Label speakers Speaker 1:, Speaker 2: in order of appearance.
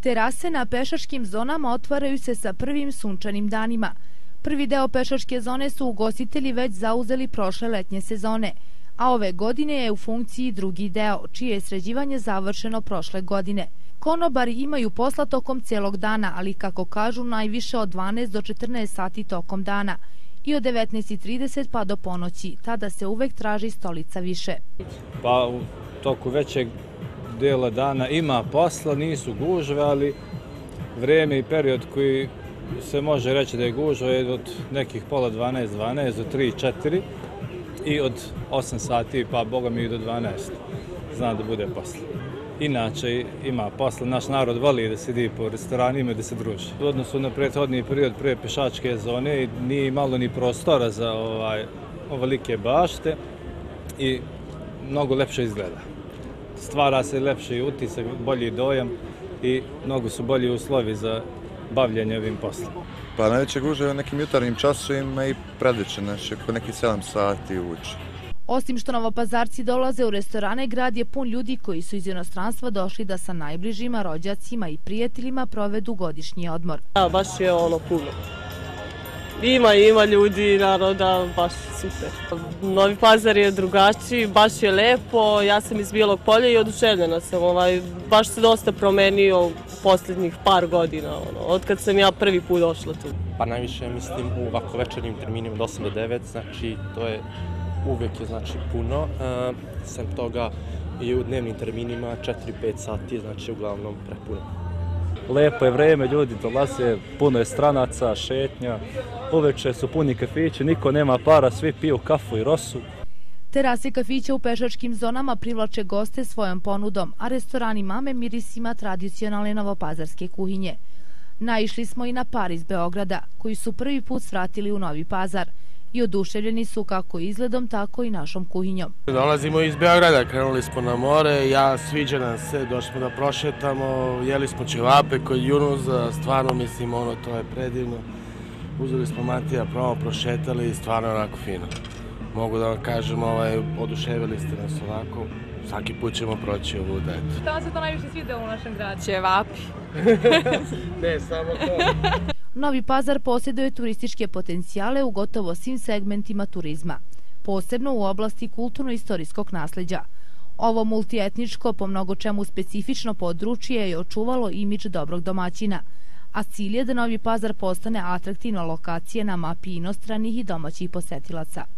Speaker 1: Terase na pešačkim zonama otvaraju se sa prvim sunčanim danima. Prvi deo pešačke zone su ugostitelji već zauzeli prošle letnje sezone, a ove godine je u funkciji drugi deo, čije je sređivanje završeno prošle godine. Konobari imaju posla tokom celog dana, ali kako kažu najviše od 12 do 14 sati tokom dana i od 19:30 pa do ponoći. Tada se uvek traži stolica više.
Speaker 2: Pa u toku većeg dela dana ima posla, nisu gužve, ali vreme i period koji se može reći da je gužva je od nekih pola 12 do 3-4 i od 8 sati pa boga mi i do 12 zna da bude posla. Inače ima posla, naš narod voli da sedi po restoranima i da se druži. U odnosu na prethodni period pre pešačke zone nije imalo ni prostora za ovolike bašte i mnogo lepše izgleda. Stvara se lepši utisak, bolji dojam i mnogo su bolji uslovi za bavljanje ovim poslom.
Speaker 3: Pa najveće gužve u nekim jutarnjim časovima i predveče, znači oko nekih 7 sati uveče.
Speaker 1: Osim što novopazarci dolaze u restorane, grad je pun ljudi koji su iz inostranstva došli da sa najbližima, rođacima i prijateljima provedu godišnji odmor.
Speaker 4: Baš je puno. Ima ljudi, naroda, baš super. Novi Pazar je drugačiji, baš je lepo, ja sam iz Bijelog Polja i oduševljena sam. Baš se dosta promenio u posljednjih par godina, od kad sam ja prvi put došla tu.
Speaker 5: Pa najviše mislim u ovako večernjim terminima od 8 do 9, znači to je uvek je znači puno. Sem toga i u dnevnim terminima 4-5 sati, znači uglavnom prepuno.
Speaker 6: Lepo je vreme, ljudi dolaze, puno je stranaca, šetnja, uveče su puni kafići, niko nema para, svi piju kafu i rosu.
Speaker 1: Terase kafića u pešačkim zonama privlače goste svojom ponudom, a restorani mame mirisima tradicionalne novopazarske kuhinje. Naišli smo i na par iz Beograda, koji su prvi put svratili u Novi Pazar i oduševljeni su kako izgledom, tako i našom kuhinjom.
Speaker 7: Dolazimo iz Beograda, krenuli smo na more, sviđa nam se, došli smo da prošetamo, jeli smo ćevape kod Junuza, stvarno mislim to je predivno. Uzeli smo Matija, prošetali i stvarno onako fino. Mogu da vam kažem, oduševili ste nas ovako, svaki put ćemo proći ovu detu.
Speaker 1: Šta vam se to najviše svida u našem gradu?
Speaker 4: Ćevapi.
Speaker 7: Ne, samo to.
Speaker 1: Novi Pazar posjeduje turističke potencijale u gotovo svim segmentima turizma, posebno u oblasti kulturno-istorijskog nasleđa. Ovo multietničko, po mnogo čemu specifično područje je očuvalo imidž dobrog domaćina, a cilj je da Novi Pazar postane atraktivna lokacija na mapi inostranih i domaćih posetilaca.